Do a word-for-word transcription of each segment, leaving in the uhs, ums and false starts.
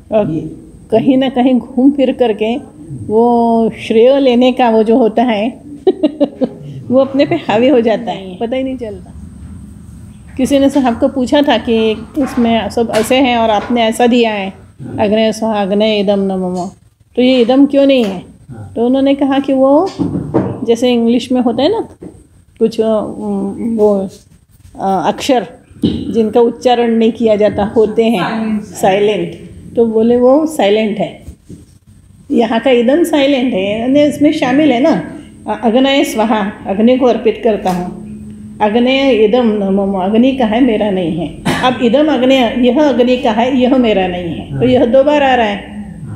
और कहीं ना कहीं घूम फिर करके वो श्रेय लेने का वो जो होता है वो अपने पे हावी हो जाता है, पता ही नहीं चलता। किसी ने साहब को पूछा था कि इसमें सब ऐसे हैं और आपने ऐसा दिया है अग्नय स्वाहा अग्नय इदम नमः, तो ये इदम क्यों नहीं है? तो उन्होंने कहा कि वो जैसे इंग्लिश में होता है ना कुछ वो अक्षर जिनका उच्चारण नहीं किया जाता होते हैं साइलेंट, तो बोले वो साइलेंट है। यहाँ का इदम साइलेंट है यानी इसमें शामिल है ना, अग्नय स्वाहा अग्नि को अर्पित करता हूँ, अग्नय इदम नमः अग्नि का है मेरा नहीं है। अब इदम अग्नय यह अग्नि का है यह मेरा नहीं है, तो यह दो बार आ रहा है।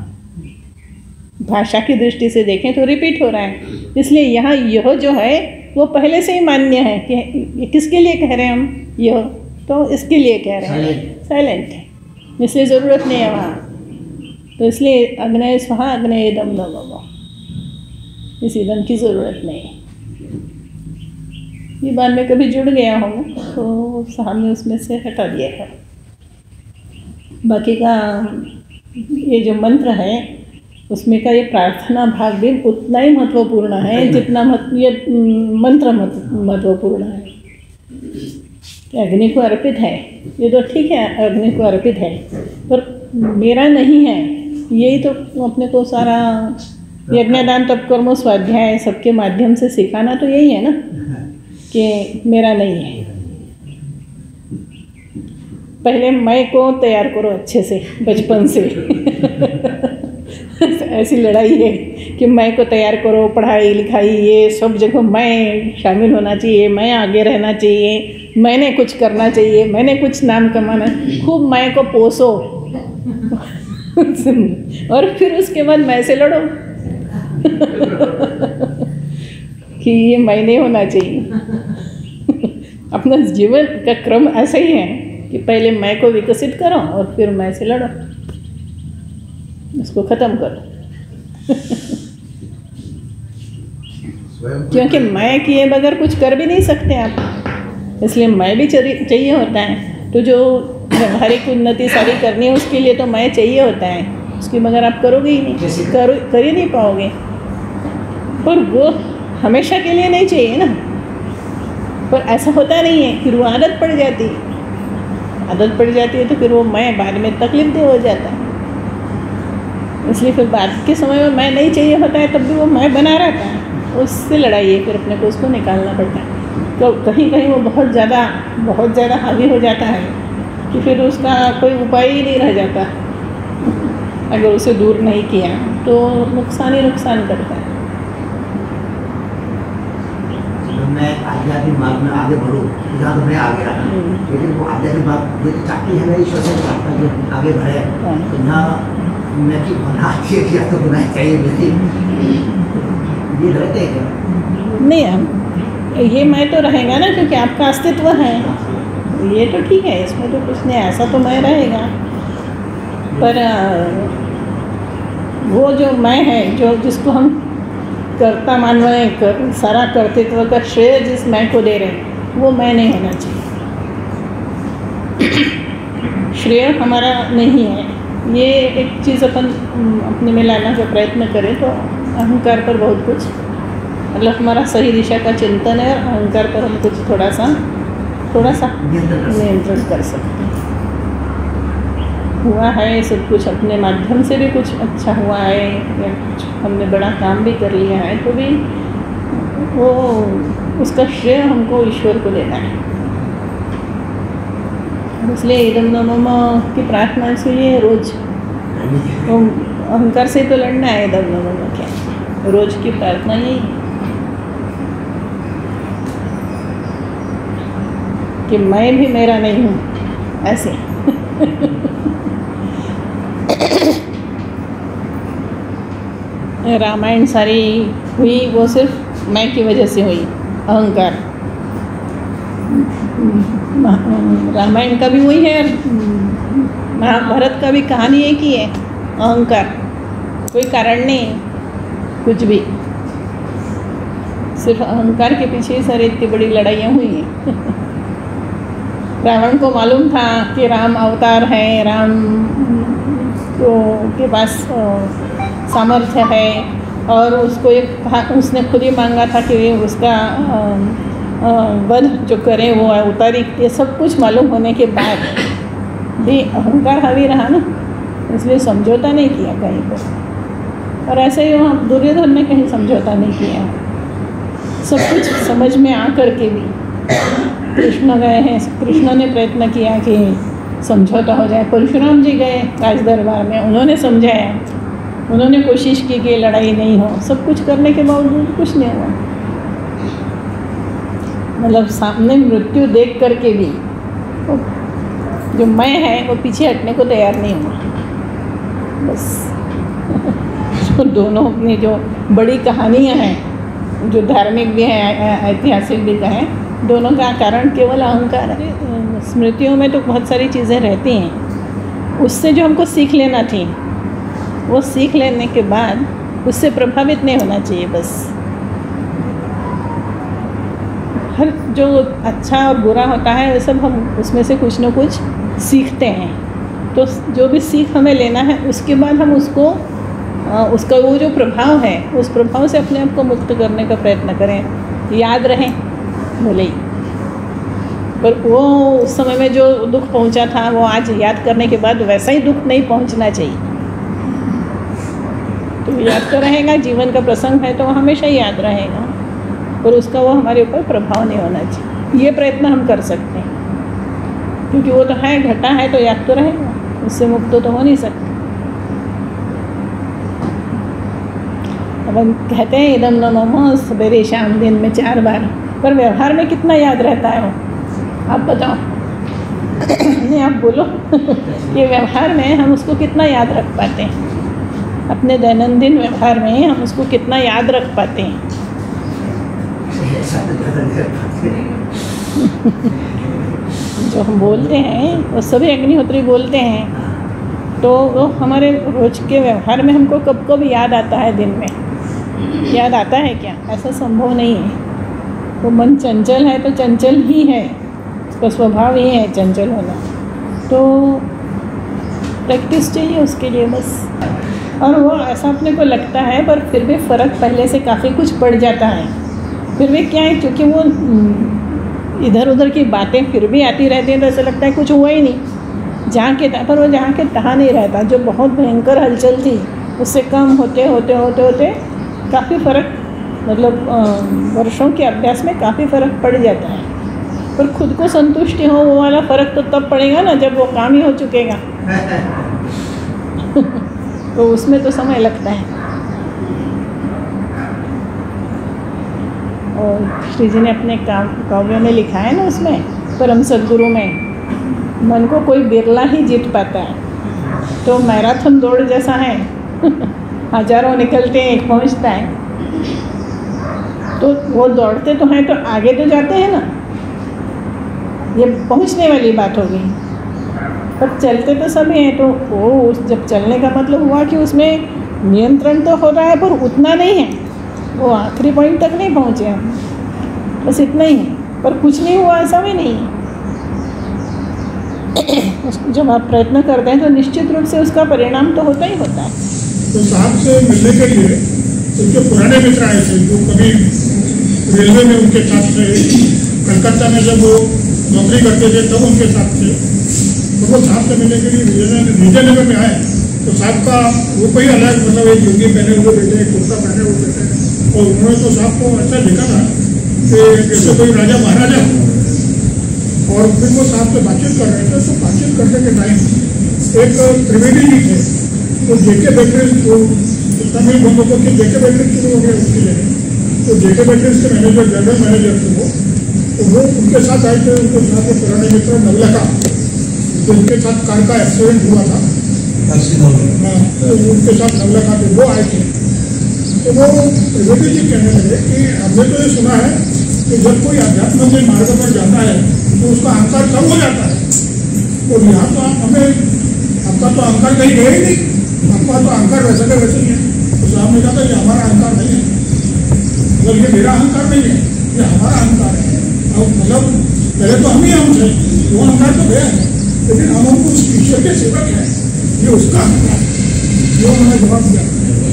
भाषा की दृष्टि से देखें तो रिपीट हो रहा है, इसलिए यहाँ यह जो है वो पहले से ही मान्य है कि ये किसके लिए कह रहे हैं हम यह, तो इसके लिए कह रहे हैं साइलेंट है, इसलिए ज़रूरत नहीं है वहाँ। तो इसलिए अग्नय स्वाहा अग्नय इदम नमः, इस इदम की ज़रूरत नहीं है। ये बार में कभी जुड़ गया हूँ तो साहब ने उसमें से हटा दिया है। बाकी का ये जो मंत्र है उसमें का ये प्रार्थना भाग भी उतना ही महत्वपूर्ण है जितना मत, ये मंत्र महत्वपूर्ण है। अग्नि को अर्पित है ये तो ठीक है, अग्नि को अर्पित है, पर मेरा नहीं है। यही तो अपने को सारा यज्ञदान तप कर्म स्वाध्याय सबके माध्यम से सिखाना तो यही है ना कि मेरा नहीं है। पहले मैं को तैयार करो अच्छे से बचपन से ऐसी लड़ाई है कि मैं को तैयार करो, पढ़ाई लिखाई ये सब जगह मैं शामिल होना चाहिए, मैं आगे रहना चाहिए, मैंने कुछ करना चाहिए, मैंने कुछ नाम कमाना, खूब मैं को पोसो और फिर उसके बाद मैं से लड़ो कि ये मैं नहीं होना चाहिए। अपना जीवन का क्रम ऐसा ही है कि पहले मैं को विकसित करो और फिर मैं से लड़ो, इसको ख़त्म करो। क्योंकि मैं किए बगैर कुछ कर भी नहीं सकते आप, इसलिए मैं भी चाहिए होता है। तो जो व्यवहारिक उन्नति सारी करनी है उसके लिए तो मैं चाहिए होता है, उसके बगैर आप करोगे ही नहीं, करो कर ही नहीं पाओगे। पर वो हमेशा के लिए नहीं चाहिए ना, पर ऐसा होता नहीं है, फिर वो आदत पड़ जाती है। आदत पड़ जाती है तो फिर वो मैं बाद में तकलीफ दे हो जाता है। इसलिए फिर बाद के समय में मैं नहीं चाहिए होता है, तब भी वो मैं बना रहता है, उससे लड़ाई है, फिर अपने को उसको निकालना पड़ता है। तो कहीं कहीं वो बहुत ज़्यादा बहुत ज़्यादा हावी हो जाता है कि फिर उसका कोई उपाय ही नहीं रह जाता। अगर उसे दूर नहीं किया तो नुकसान ही नुकसान करता है। मैं आध्यात्मिक मार्ग में आगे बढ़ूँ, जहाँ तो मैं आगे रहा, लेकिन वो आध्यात्मिक मार्ग ये चाहती है, मैं ईश्वर से चाहता हूँ कि आगे बढ़े, तो यहाँ मैं की बनाती है क्या तो बनाई चाहिए मेरी, ये रहते हैं क्या? नहीं हम ये मैं तो रहेगा ना, क्योंकि आपका अस्तित्व है, ये तो ठीक है, इसमें तो कुछ नहीं, ऐसा तो मैं रहेगा। पर वो जो मैं है, जो जिसको हम कर्ता मान रहे हैं, कर, सारा कर्तृत्व का श्रेय जिस मैं को दे रहे हैं, वो मैं नहीं होना चाहिए। श्रेय हमारा नहीं है, ये एक चीज़ अपन अपने में लाना का प्रयत्न करें तो अहंकार पर बहुत कुछ, मतलब हमारा सही दिशा का चिंतन है, अहंकार पर हम कुछ थोड़ा सा थोड़ा सा नियंत्रण कर सकते हैं। हुआ है सब कुछ अपने माध्यम से भी कुछ अच्छा हुआ है, या कुछ हमने बड़ा काम भी कर लिया है, तो भी वो उसका श्रेय हमको ईश्वर को देना है। इसलिए इदम नमः की प्रार्थना इसलिए रोज तो अहंकार से तो लड़ना है, इदम नमः क्या रोज की प्रार्थना यही कि मैं भी मेरा नहीं हूँ, ऐसे रामायण सारी हुई वो सिर्फ मैं की वजह से हुई, अहंकार। रामायण का भी वही है, महाभारत का भी कहानी एक ही है, अहंकार, कोई कारण नहीं है कुछ भी, सिर्फ अहंकार के पीछे सारी इतनी बड़ी लड़ाइयाँ हुई हैं। रावण को मालूम था कि राम अवतार है, राम उसको के पास सामर्थ्य है, और उसको एक कहा, उसने खुद ही मांगा था कि उसका वध जो करे वो उतारी। ये सब कुछ मालूम होने के बाद भी अहंकार हावी रहा ना, इसलिए समझौता नहीं किया कहीं पर। और ऐसे ही वहाँ दुर्योधन ने कहीं समझौता नहीं किया। सब कुछ समझ में आ कर के भी कृष्ण गए हैं, कृष्ण ने प्रयत्न किया कि समझौता हो जाए। परशुराम जी गए राज दरबार में, उन्होंने समझाया, उन्होंने कोशिश की कि लड़ाई नहीं हो। सब कुछ करने के बावजूद कुछ नहीं हुआ। मतलब सामने मृत्यु देख करके भी वो जो मैं है वो पीछे हटने को तैयार नहीं हुआ। बस तो दोनों अपनी जो बड़ी कहानियाँ हैं, जो धार्मिक भी हैं, ऐतिहासिक भी कहें, दोनों का कारण केवल अहंकार है। स्मृतियों में तो बहुत सारी चीज़ें रहती हैं, उससे जो हमको सीख लेना थी, वो सीख लेने के बाद उससे प्रभावित नहीं होना चाहिए। बस हर जो अच्छा और बुरा होता है वो सब हम उसमें से कुछ न कुछ सीखते हैं। तो जो भी सीख हमें लेना है उसके बाद हम उसको उसका वो जो प्रभाव है उस प्रभाव से अपने आप को मुक्त करने का प्रयत्न करें। याद रहें भले ही, पर वो उस समय में जो दुख पहुंचा था वो आज याद करने के बाद वैसा ही दुख नहीं पहुंचना चाहिए। तो याद तो रहेगा, जीवन का प्रसंग है तो वो हमेशा ही याद रहेगा, और उसका वो हमारे ऊपर प्रभाव नहीं होना चाहिए। ये प्रयत्न हम कर सकते हैं, क्योंकि वो तो है, घटा है तो याद तो रहेगा, उससे मुक्त तो हो नहीं सकते। अब हम कहते हैं इदम न मम सवेरे शाम दिन में चार बार, पर व्यवहार में कितना याद रहता है वो, आप बताओ। नहीं आप बोलो कि व्यवहार में हम उसको कितना याद रख पाते हैं, अपने दैनंदिन व्यवहार में हम उसको कितना याद रख पाते हैं। जो हम बोलते हैं वो सभी अग्निहोत्री बोलते हैं, तो वो हमारे रोज के व्यवहार में हमको कब कब याद आता है। दिन में याद आता है क्या? ऐसा संभव नहीं है। वो मन चंचल है तो चंचल ही है, उसका स्वभाव ही है चंचल होना। तो प्रैक्टिस चाहिए उसके लिए बस। और वो ऐसा अपने को लगता है, पर फिर भी फ़र्क पहले से काफ़ी कुछ पड़ जाता है। फिर भी क्या है, क्योंकि वो इधर उधर की बातें फिर भी आती रहती हैं, तो ऐसा लगता है कुछ हुआ ही नहीं। जहाँ के पर वो जहाँ के तहाँ नहीं रहता। जो बहुत भयंकर हलचल थी उससे कम होते होते होते होते काफ़ी फ़र्क, मतलब वर्षों के अभ्यास में काफ़ी फ़र्क पड़ जाता है। पर खुद को संतुष्टि हो, वो वाला फ़र्क तो तब पड़ेगा ना जब वो काम ही हो चुकेगा। तो उसमें तो समय लगता है। और श्री जी ने अपने काव्यों में लिखा है ना, उसमें परम सद्गुरु में, मन को कोई बिरला ही जीत पाता है। तो मैराथन दौड़ जैसा है, हजारों निकलते हैं, एक पहुंचता है। तो वो दौड़ते तो हैं तो आगे तो जाते हैं ना, ये पहुंचने वाली बात होगी। पर चलते तो सभी हैं, तो वो जब चलने का मतलब हुआ कि उसमें नियंत्रण तो हो रहा है, पर उतना नहीं है, वो आखिरी पॉइंट तक नहीं पहुँचे हम, बस इतना ही है। पर कुछ नहीं हुआ ऐसा भी नहीं है। जब आप प्रयत्न करते हैं तो निश्चित रूप से उसका परिणाम तो होता ही होता है। तो साहब से मिलने के लिए उनके पुराने मित्र आए थे, जो कभी रेलवे में उनके साथ थे, कलकत्ता में जब वो नौकरी करते थे तब उनके साथ थे। तो वो साहब से मिलने के लिए विजयनगर में आए, तो साहब का वो कोई अलग, मतलब एक लुंगी पहने हुए बैठे, एक कुर्ता पहने हुए बैठे, और उन्होंने तो साहब को ऐसा देखा था कि जैसे कोई राजा महाराजा। और फिर वो साहब से बातचीत कर रहे थे, तो बातचीत करने के टाइम एक त्रिवेदी जी थे, तो जेके बैटरीज, वो तमिल बंदों को कि जेके बैटरीज शुरू हो गया उसकी जगह, तो जेके बैटरीज के मैनेजर, जनरल मैनेजर थे वो, तो वो उनके साथ आए थे। उनके साथ एक पुराने मित्र नवलखा, तो उनके साथ कार का एक्सीडेंट हुआ था, हाँ, तो उनके साथ नवलखा थे, वो आए थे। तो वो त्रिवेदी जी कहने लगे कि हमने तो ये सुना है कि जब कोई अध्यात्म के मार्ग पर जाता है तो उसका अहंकार कम हो जाता है, और यहाँ तो हमें आपका तो अहंकार कहीं गया ही नहीं, आपका तो अहंकार वैसे का वैसे ही है। तो साहब ने कहा था ये हमारा अहंकार नहीं है, मतलब ये मेरा अहंकार नहीं है, ये हमारा अहंकार है। और मतलब पहले तो हम ही हम थे, वो अहंकार तो गया है, लेकिन हम हमको उस ईश्वर के सेवक हैं, ये उसका अहंकार, ये उन्होंने जवाब दिया।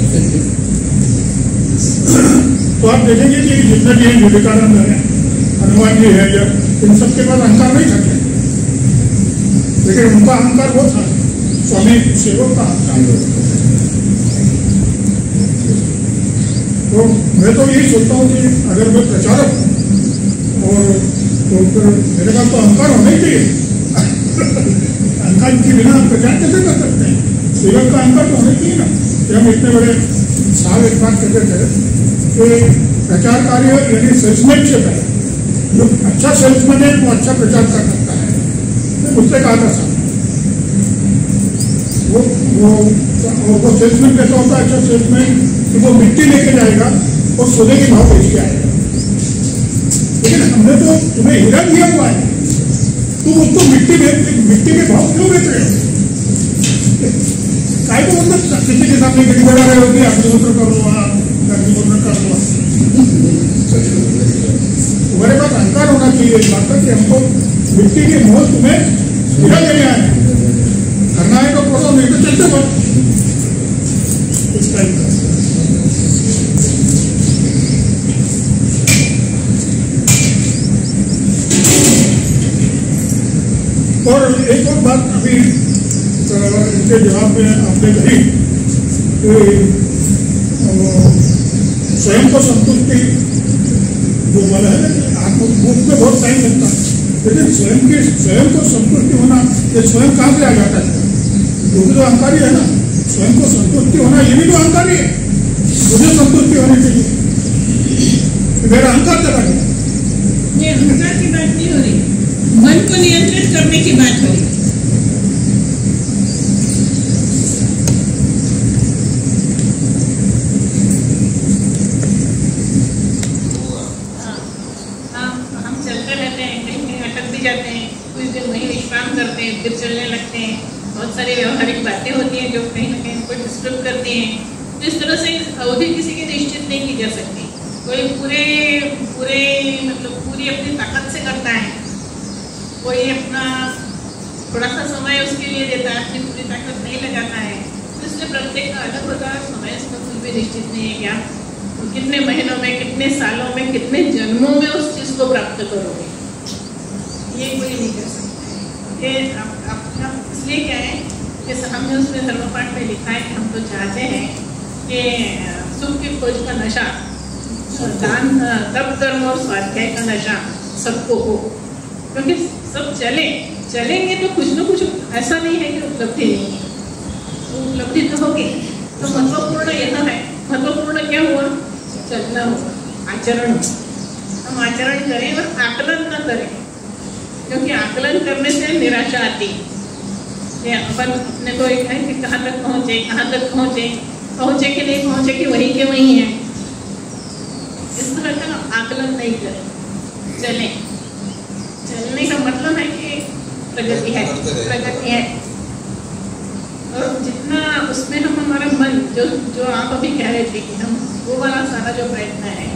तो आप देखेंगे कि जितने भी विवेकानंद है, हनुमान जी है, या इन सबके पास अहंकार नहीं था, लेकिन उनका अहंकार वो था स्वामी सेवक का अहंकार। तो मैं तो यही सोचता हूँ कि अगर मैं प्रचारक हूँ और तो फिर मेरे पास तो अहंकार होना ही चाहिए। अहंकार के बिना प्रचार कैसे कर सकते हैं? सेवक का अहंकार तो होना चाहिए ना। कि हम इतने बड़े साहब एक बात कहते थे कि प्रचार कार्य यानी सेल्समैनशिप है, जो अच्छा सेल्समैन है वो अच्छा प्रचार कर सकता है। मैं मुझसे कहा था साहब, वो वो वो सेल्समैन कैसा होता है? अच्छा सेल्समैन कि वो मिट्टी लेके जाएगा और सोने के भाव बेच के आएगा। लेकिन हमने तो तुम्हें हीरा दिया हुआ है, तुम उसको मिट्टी मिट्टी के भाव क्यों बेच रहे हो? काय तो मतलब किसी के सामने गिरी बजा रहे हो कि अग्निहोत्र कर लो, अग्निहोत्र कर लो। तुम्हारे पास अहंकार होना चाहिए इस बात का कि हमको मिट्टी के मोल तुम्हें हीरा देने आए, करना है तो करो, नहीं तो चलते मत। इस टाइप का और एक और बात अभी इनके जवाब में आपने कही कि स्वयं को संतुष्टि जो बोला है आत्मभूत में बहुत टाइम लगता है, लेकिन स्वयं के स्वयं को संतुष्टि होना ये स्वयं कहाँ से आ जाता है? क्योंकि तो अहंकारी है ना। स्वयं को संतुष्टि होना ये भी तो अहंकारी है। मुझे संतुष्टि होनी चाहिए, मेरा अहंकार चला गया। ये अहंकार की बात नहीं हो रही, मन को नियंत्रित करने की बात हो रही। हम चलते रहते हैं, कहीं कहीं अटक भी जाते हैं, कुछ दिन वहीं विश्राम करते हैं, फिर चलने लगते हैं। बहुत सारी व्यवहारिक बातें होती हैं जो कहीं ना कहीं उनको डिस्टर्ब करती हैं। तो इस तरह से अवधि किसी की निश्चित नहीं की जा सकती। कोई पूरे पूरे मतलब पूरी अपनी ताकत से करता है, कोई अपना थोड़ा सा समय उसके लिए देता है, अपनी पूरी ताकत नहीं लगाता है। तो इसलिए प्रत्येक का अलग होता है समय, इसका कुछ भी निश्चित नहीं है कि आप कितने महीनों में, कितने सालों में, कितने जन्मों में उस चीज़ को प्राप्त करोगे, ये कोई नहीं कर सकता। ये आपका इसलिए क्या है कि हमने उसमें धर्मपाठ में लिखा है कि हम तो चाहते हैं कि सुख की खोज का नशा, दान, तप, कर्म और स्वाध्याय का नशा सबको हो, क्योंकि सब चले चलेंगे तो कुछ न कुछ ऐसा नहीं है कि उपलब्धि नहीं है, तो उपलब्धि तो होगी। तो महत्वपूर्ण यह है, महत्वपूर्ण क्या हुआ? चलना होगा, आचरण। हम आचरण करें और आकलन न करें, क्योंकि आकलन करने से निराशा आती है। अपन अपने को एक है कि कहाँ तक पहुँचे, कहाँ तक पहुँचे, पहुँचे कि नहीं पहुँचे कि वहीं के वहीं है। इस तरह का आकलन नहीं करें, चलें। चलने का मतलब है कि प्रगति है, प्रगति है। और जितना उसमें हम हमारा मन, जो जो आप अभी कह रहे थे कि हम वो वाला सारा जो प्रयत्न है,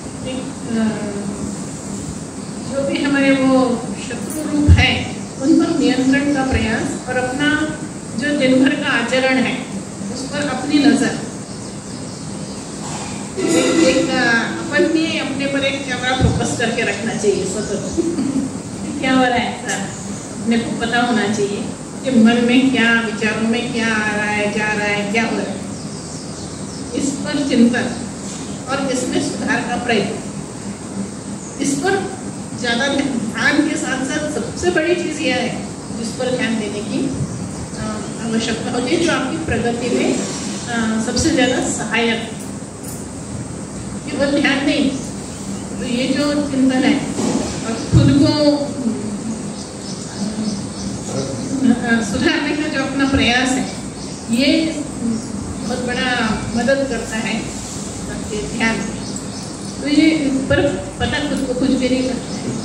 जो भी हमारे वो शत्रु रूप है उन पर नियंत्रण का प्रयास और अपना जो दिन भर का आचरण है उस पर अपनी नज़र, एक, एक अपन भी अपने पर एक कैमरा फोकस करके रखना चाहिए सतत। क्या हो रहा है ऐसा अपने को पता होना चाहिए कि मन में क्या, विचारों में क्या आ रहा है, जा रहा है, क्या हो रहा है। इस पर चिंतन और इसमें सुधार का प्रयत्न, इस पर ज़्यादा ध्यान के साथ साथ सबसे बड़ी चीज़ यह है जिस पर ध्यान देने की आवश्यकता होती है, जो आपकी प्रगति में आ, सबसे ज़्यादा सहायक है। केवल ध्यान नहीं, तो ये जो चिंतन है और खुद को सुधारने का जो अपना प्रयास है, ये बहुत बड़ा मदद करता है आपके ध्यान में। तो ये पर पता खुद को कुछ भी नहीं करता है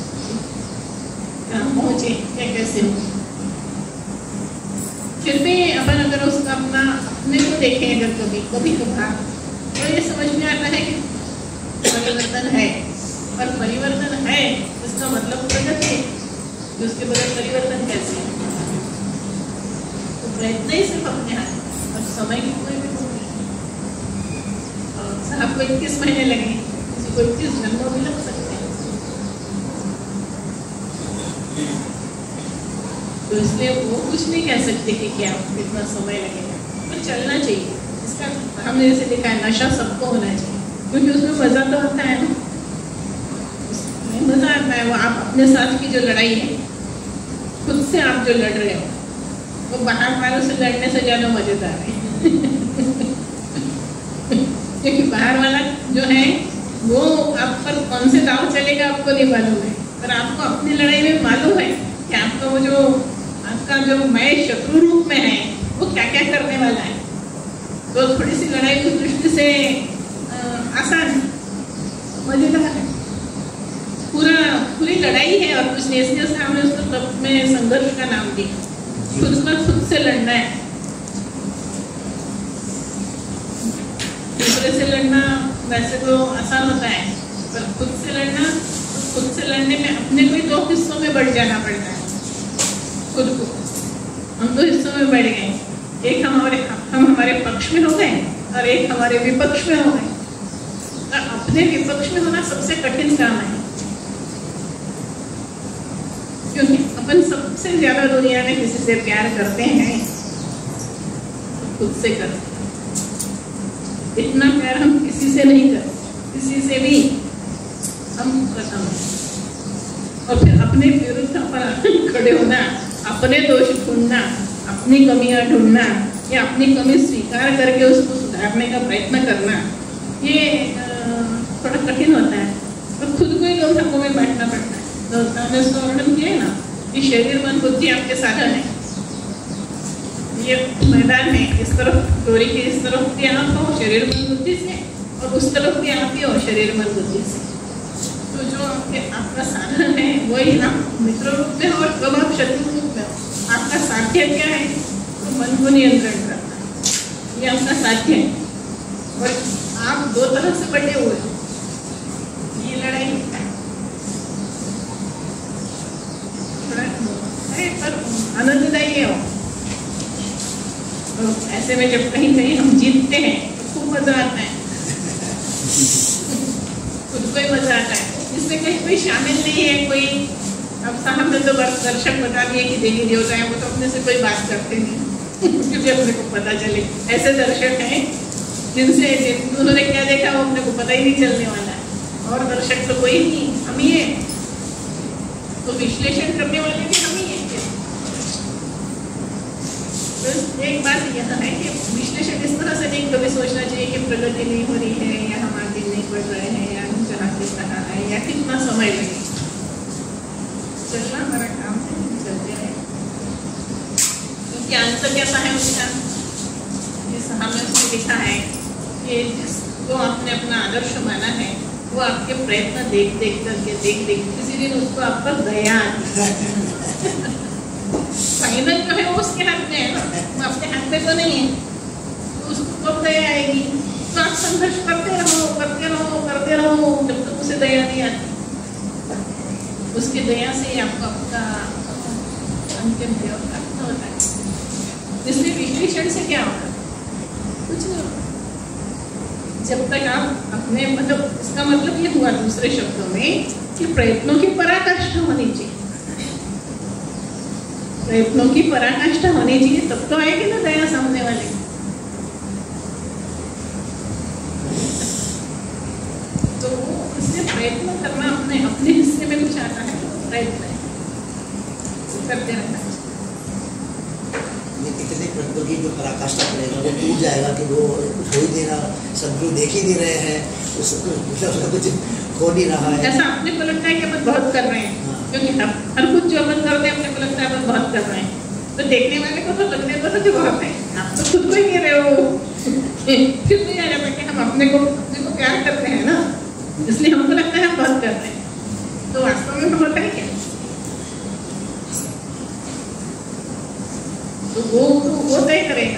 कहाँ पहुँचे या कैसे हो। फिर भी अपन अगर उसका अपना अपने को देखें अगर कभी कभी कभार, तो ये समझ में आता है कि परिवर्तन है, और परिवर्तन है इसका मतलब प्रगति है। उसके बगैर परिवर्तन कैसे है? तो प्रयत्न ही सिर्फ अपने हाथ में, और समय की कोई भी वो नहीं। साहब को इक्कीस महीने लगे, किसी को इक्कीस जन्मों भी लग सकते हैं। तो इसलिए वो कुछ नहीं कह सकते कि क्या कितना समय लगेगा, तो चलना चाहिए। इसका हमने जैसे देखा है, नशा सबको होना चाहिए, क्योंकि उसमें मजा तो आता है ना, उसमें मजा आता है। वो आप अपने साथ की जो लड़ाई है, खुद से आप जो लड़ रहे हो, वो बाहर वालों से लड़ने से ज्यादा मजेदार है। क्योंकि बाहर वाला जो है वो आप पर कौन से दाव चलेगा आपको नहीं मालूम है, पर आपको अपनी लड़ाई में मालूम है कि आपका वो जो आपका जो मैं शत्रु रूप में है वो क्या क्या करने वाला है। तो थोड़ी सी लड़ाई उस दृष्टि से आसान, मजेदार है। पूरा पूरी लड़ाई है और कुछ नहीं, इसलिए हमने उसको तब में संघर्ष का नाम दिया। खुद का खुद से लड़ना है, दूसरे से लड़ना वैसे तो आसान होता है, पर खुद से लड़ना, खुद से लड़ने में अपने को ही दो हिस्सों में बढ़ जाना पड़ता है। खुद को हम दो हिस्सों में बढ़ गए, एक हमारे हम हमारे पक्ष में हो गए और एक हमारे विपक्ष में हो गए। और अपने विपक्ष में होना सबसे कठिन काम है, क्योंकि अपन सबसे ज्यादा दुनिया में किसी से प्यार करते हैं तो खुद से करते हैं। इतना प्यार हम किसी से नहीं करते, किसी से भी हम प्रथम हैं। और फिर अपने विरुद्ध पर खड़े होना, अपने दोष ढूंढना, अपनी कमियां ढूंढना या अपनी कमी स्वीकार करके उसको सुधारने का प्रयत्न करना, ये थोड़ा कठिन होता है। और खुद को ही दो भागों में बांटना पड़ता है। तो हमने उसका वर्णन किया है ना कि शरीर मन बुद्धि आपके साधन है, ये मैदान है। इस तरफ डोरी के इस तरफ भी आप हो शरीर मन बुद्धि से, और उस तरफ भी आप ही हो शरीर मन बुद्धि से। तो जो आपके आपका साधन है वही आप मित्र रूप में हो, और कब आप शत्रु रूप में हो। आपका साध्य क्या है? तो मन को नियंत्रण करना, ये आपका साध्य है। और आप दो तरह से बटे हुए हो, ये लड़ाई है पर आनंददायी है। तो ऐसे में जब कहीं कहीं हम जीतते हैं तो खूब मजा आता है, खुद को ही मजा आता है। इसमें कहीं कोई शामिल नहीं है कोई। अब साहब ने तो दर्शक बता दिए कि देवी देवता है, वो तो अपने से कोई बात करते नहीं क्योंकि अपने को पता चले। ऐसे दर्शक हैं जिनसे जिन उन्होंने क्या देखा वो अपने को पता ही नहीं चलने वाला है। और दर्शक तो कोई नहीं, हम ही है। तो विश्लेषण करने वाले भी हम ही है। तो एक बात यह है कि विश्लेषण इस तरह से नहीं कभी सोचना चाहिए कि प्रगति नहीं हो रही है, या हम आगे नहीं बढ़ रहे हैं, या हम चाहते रहा है, या कितना समय लगे। चलना हमारा काम है, चलते रहे। क्योंकि आंसर कैसा है उसका, जिस हमें उसमें लिखा है कि जिसको आपने अपना आदर्श माना है वो आपके प्रयत्न देख देख करके देख देख किसी दिन उसको आप पर दया फाइनल जो है वो उसके हाथ में है ना, वो अपने हाथ में तो नहीं है। तो उसको कब दया आएगी? तो आप संघर्ष करते रहो करते रहो करते रहो जब तक उसे दया नहीं आती। उसकी दया से ही आपको आपका अंतिम देव प्राप्त होता है। इसलिए विश्लेषण से क्या होगा? कुछ नहीं होगा जब तक आप अपने, मतलब इसका मतलब ये हुआ दूसरे शब्दों में कि प्रयत्नों की पराकाष्ठा होनी चाहिए। प्रयत्नों की पराकाष्ठा होनी चाहिए, तब तो आएगी ना दया सामने वाले। तो इसलिए प्रयत्न करना, अपने अपने हिस्से में कुछ आता है तो प्रयत्न करते रहना। कितने प्रयत्नों की जो पराकाष्ठा करेगा वो टूट जाएगा कि वो हो ही नहीं रहा, सब जो देख ही नहीं रहे हैं, उसका कुछ हो नहीं रहा है। ऐसा अपने को लगता है कि अपन बहुत कर रहे हैं, क्योंकि हर कुछ जो अपन करते हैं अपने को लगता है अपन बहुत कर रहे हैं। तो देखने वाले को तो लगने को तो बहुत है, आप तो खुद को ही कह रहे हो। फिर नहीं आ जाता कि हम अपने को अपने को प्यार करते हैं ना, इसलिए हमको लगता है हम बहुत कर रहे हैं। तो वास्तव में होता है क्या? तो वो तो वो तय करेगा।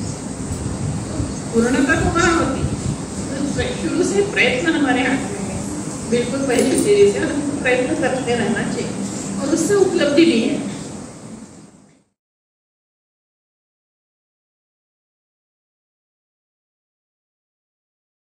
पूर्णता तो कहाँ होती? तो शुरू से प्रयत्न हमारे हाथ में है, बिल्कुल पहली सीढ़ी से हमको प्रयत्न करते रहना चाहिए और उससे उपलब्धि भी है।